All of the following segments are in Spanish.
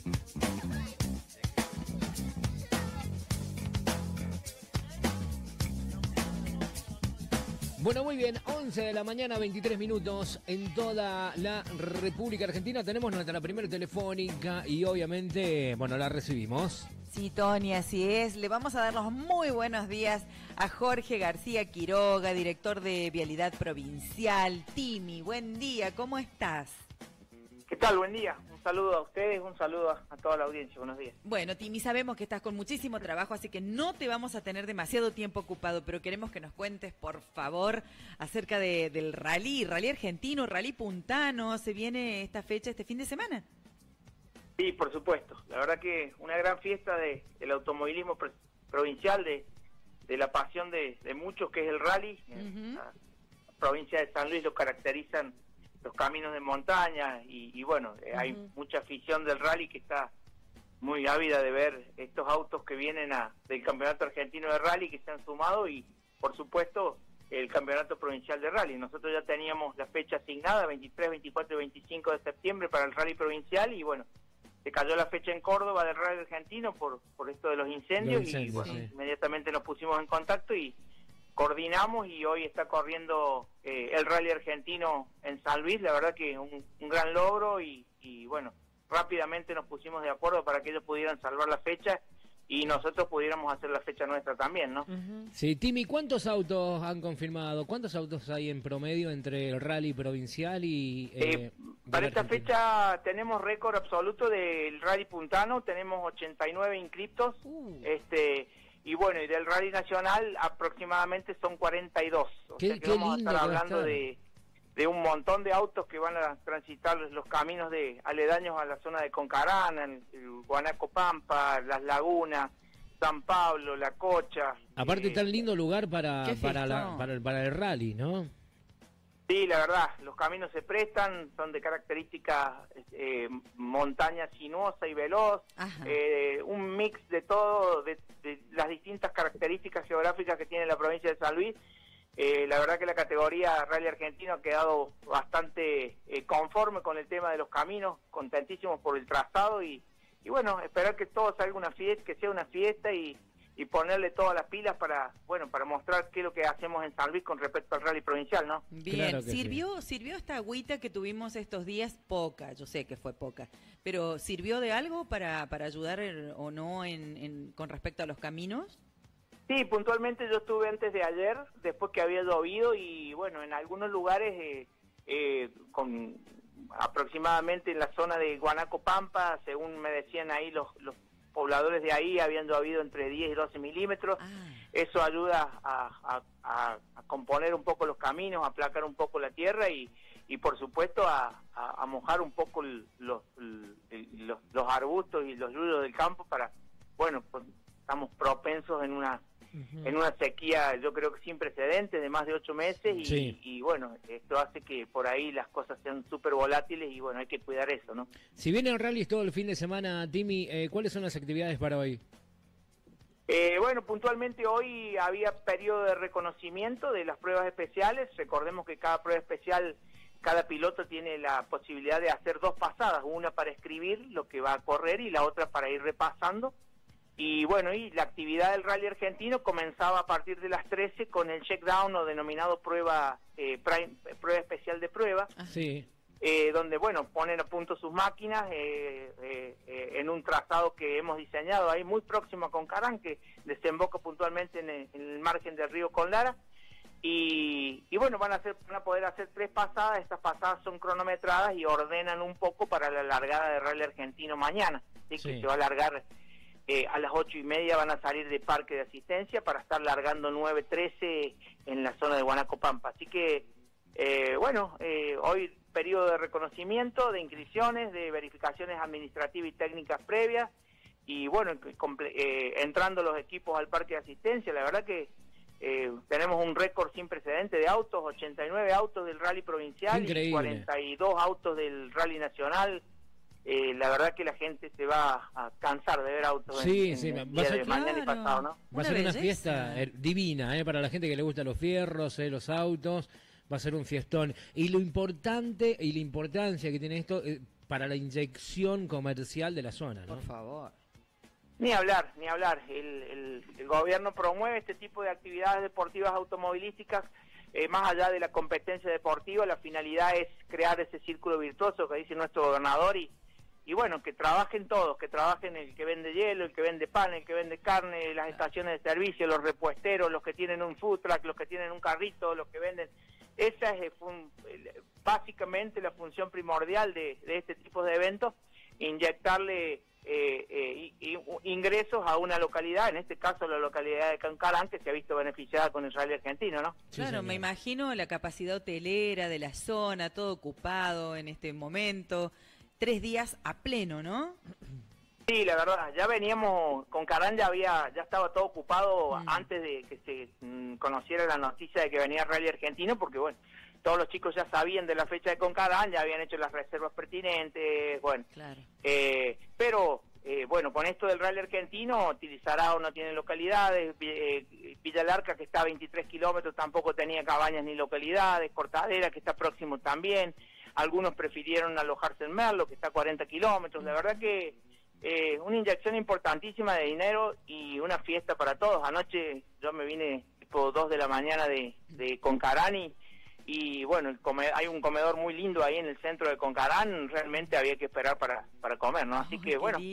Bueno, muy bien, 11 de la mañana, 23 minutos en toda la República Argentina. Tenemos nuestra primera telefónica y obviamente, bueno, la recibimos. Sí, Tony, así es. Le vamos a dar los muy buenos días a Jorge García Quiroga, director de Vialidad Provincial. Timi, buen día, ¿cómo estás? ¿Qué tal? Buen día. Un saludo a ustedes, un saludo a toda la audiencia. Buenos días. Bueno, Timi, sabemos que estás con muchísimo trabajo, así que no te vamos a tener demasiado tiempo ocupado, pero queremos que nos cuentes, por favor, acerca del rally argentino, rally puntano. Se viene esta fecha, este fin de semana. Sí, por supuesto. La verdad que una gran fiesta del automovilismo provincial, de la pasión de muchos, que es el rally. La provincia de San Luis lo caracterizan los caminos de montaña y bueno, hay mucha afición del rally que está muy ávida de ver estos autos que vienen del Campeonato Argentino de Rally, que se han sumado, y por supuesto el Campeonato Provincial de Rally. Nosotros ya teníamos la fecha asignada, 23, 24 y 25 de septiembre para el Rally Provincial, y bueno, se cayó la fecha en Córdoba del Rally Argentino por esto de los incendios, y bueno, sí, inmediatamente nos pusimos en contacto y coordinamos, y hoy está corriendo el Rally Argentino en San Luis. La verdad que un gran logro, y bueno, rápidamente nos pusimos de acuerdo para que ellos pudieran salvar la fecha y nosotros pudiéramos hacer la fecha nuestra también, ¿no? Sí, Timi, ¿cuántos autos han confirmado? ¿Cuántos autos hay en promedio entre el Rally Provincial y para esta fecha tenemos récord absoluto del Rally Puntano, tenemos 89 inscriptos, y bueno, y del Rally Nacional aproximadamente son 42. O sea que vamos a estar hablando de un montón de autos que van a transitar los caminos de aledaños a la zona de Concarana, el Guanaco Pampa, Las Lagunas, San Pablo, La Cocha. Aparte tan lindo lugar para el rally, ¿no? Sí, la verdad, los caminos se prestan, son de características montaña sinuosa y veloz, un mix de todo, de las distintas características geográficas que tiene la provincia de San Luis. La verdad que la categoría Rally Argentino ha quedado bastante conforme con el tema de los caminos, contentísimos por el trazado, y bueno, esperar que todo salga una fiesta, que sea una fiesta, y ponerle todas las pilas para mostrar qué es lo que hacemos en San Luis con respecto al rally provincial, ¿no? Bien, claro, sirvió esta agüita que tuvimos estos días, poca, yo sé que fue poca, pero ¿sirvió de algo para ayudar o no con respecto a los caminos? Sí, puntualmente yo estuve antes de ayer, después que había llovido, y bueno, en algunos lugares con aproximadamente en la zona de Guanaco Pampa, según me decían ahí los pobladores de ahí, habían llovido entre 10 y 12 milímetros. Eso ayuda a componer un poco los caminos, a aplacar un poco la tierra y por supuesto a mojar un poco los arbustos y los yulos del campo para, bueno, pues estamos propensos en una sequía, yo creo que sin precedentes, de más de 8 meses, y bueno, esto hace que por ahí las cosas sean súper volátiles, y bueno, hay que cuidar eso, ¿no? Si vienen rallies todo el fin de semana, Timi, ¿cuáles son las actividades para hoy? Bueno, puntualmente hoy había periodo de reconocimiento de las pruebas especiales. Recordemos que cada prueba especial, cada piloto tiene la posibilidad de hacer 2 pasadas, una para escribir lo que va a correr y la otra para ir repasando. Y bueno, y la actividad del Rally Argentino comenzaba a partir de las 13 con el checkdown, o denominado prueba especial de prueba, donde, bueno, ponen a punto sus máquinas en un trazado que hemos diseñado ahí muy próximo a Concarán, que desemboca puntualmente en el margen del río Conlara. Y bueno, van a poder hacer 3 pasadas. Estas pasadas son cronometradas y ordenan un poco para la largada de Rally Argentino mañana, que se va a largar a las 8:30. Van a salir de Parque de Asistencia para estar largando 9:13 en la zona de Guanaco Pampa. Así que, hoy periodo de reconocimiento, de inscripciones, de verificaciones administrativas y técnicas previas, y bueno, entrando los equipos al Parque de Asistencia. La verdad que tenemos un récord sin precedente de autos, 89 autos del Rally Provincial. Increíble. Y 42 autos del Rally Nacional. La verdad que la gente se va a cansar de ver autos mañana y pasado, ¿no? Va a ser una fiesta divina, para la gente que le gusta los fierros, los autos. Va a ser un fiestón. Y lo importante y la importancia que tiene esto, para la inyección comercial de la zona, ¿no? Por favor. Ni hablar, ni hablar. El gobierno promueve este tipo de actividades deportivas automovilísticas, más allá de la competencia deportiva. La finalidad es crear ese círculo virtuoso que dice nuestro gobernador y bueno, que trabajen todos, que trabajen el que vende hielo, el que vende pan, el que vende carne, las estaciones de servicio, los repuesteros, los que tienen un food truck, los que tienen un carrito, los que venden. Esa es básicamente la función primordial de este tipo de eventos, inyectarle ingresos a una localidad, en este caso la localidad de Concarán, que se ha visto beneficiada con el rally argentino, ¿no? Sí, Claro, señor. me imagino la capacidad hotelera de la zona, todo ocupado en este momento. 3 días a pleno, ¿no? Sí, la verdad, ya veníamos, Concarán ya estaba todo ocupado antes de que se conociera la noticia de que venía el rally argentino, porque bueno, todos los chicos ya sabían de la fecha de Concarán, ya habían hecho las reservas pertinentes, bueno. Claro. Pero, bueno, con esto del rally argentino, Tilizarao no tiene localidades, Villa Larca, que está a 23 kilómetros, tampoco tenía cabañas ni localidades, Cortadera, que está próximo también. Algunos prefirieron alojarse en Merlo, que está a 40 kilómetros. La verdad que una inyección importantísima de dinero y una fiesta para todos. Anoche yo me vine tipo 2 de la mañana de Concarán y bueno, hay un comedor muy lindo ahí en el centro de Concarán. Realmente había que esperar para comer, ¿no? Así que bueno,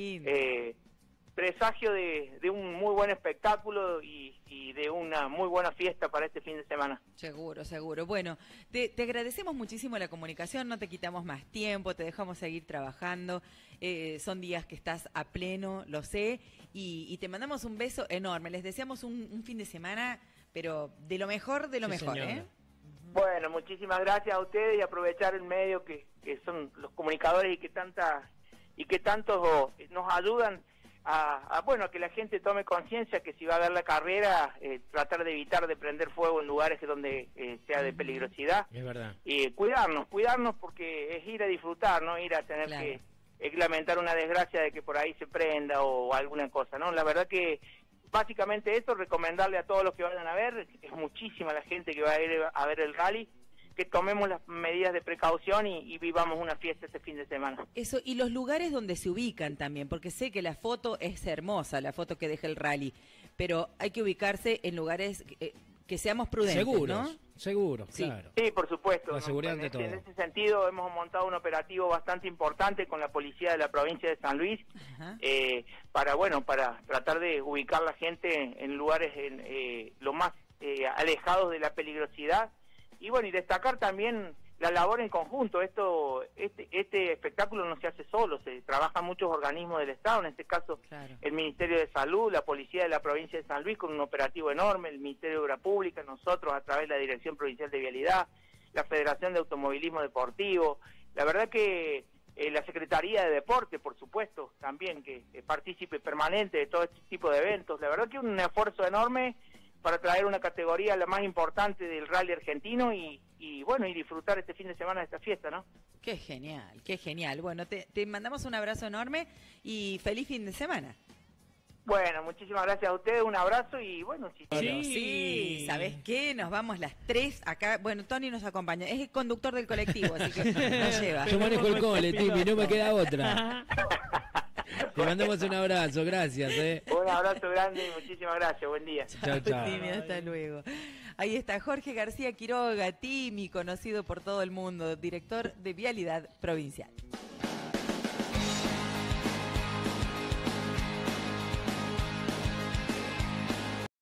presagio de un muy buen espectáculo y de una muy buena fiesta para este fin de semana. Seguro, seguro. Bueno, te agradecemos muchísimo la comunicación, no te quitamos más tiempo, te dejamos seguir trabajando. Son días que estás a pleno, lo sé, y te mandamos un beso enorme. Les deseamos un fin de semana, pero de lo mejor, de lo mejor, señora. ¿eh? Bueno, muchísimas gracias a ustedes y aprovechar el medio que son los comunicadores y que tanto nos ayudan a que la gente tome conciencia que si va a ver la carrera, tratar de evitar de prender fuego en lugares donde sea de peligrosidad. Es verdad. Y cuidarnos porque es ir a disfrutar, no ir a tener que lamentar una desgracia de que por ahí se prenda o alguna cosa, ¿no? La verdad que básicamente esto, recomendarle a todos los que vayan a ver, es muchísima la gente que va a ir a ver el rally, que tomemos las medidas de precaución y vivamos una fiesta este fin de semana. Eso, y los lugares donde se ubican también, porque sé que la foto es hermosa, la foto que deja el rally, pero hay que ubicarse en lugares que seamos prudentes, Seguros, ¿no? seguros, Sí. claro. Sí, por supuesto. La seguridad ante todo. En ese sentido hemos montado un operativo bastante importante con la policía de la provincia de San Luis, Ajá. para tratar de ubicar la gente en lugares lo más alejados de la peligrosidad. Y bueno, y destacar también la labor en conjunto. Este espectáculo no se hace solo, se trabajan muchos organismos del Estado, en este caso Claro. el Ministerio de Salud, la Policía de la Provincia de San Luis con un operativo enorme, el Ministerio de Obra Pública, nosotros a través de la Dirección Provincial de Vialidad, la Federación de Automovilismo Deportivo. La verdad que la Secretaría de Deporte, por supuesto, también que participe permanente de todo este tipo de eventos. La verdad que un esfuerzo enorme para traer una categoría la más importante del rally argentino y disfrutar este fin de semana de esta fiesta, ¿no? Qué genial, qué genial. Bueno, te mandamos un abrazo enorme y feliz fin de semana. Bueno, muchísimas gracias a ustedes, un abrazo y bueno, si Sí, ¿sabés qué? Nos vamos las 3 acá. Bueno, Tony nos acompaña, es el conductor del colectivo, así que nos lleva. Yo manejo el cole, Timi, no me queda otra. Te mandamos un abrazo, gracias. Un abrazo grande y muchísimas gracias, buen día. Chao, chao. Timi, hasta luego. Ahí está Jorge García Quiroga, Timi, conocido por todo el mundo, director de Vialidad Provincial.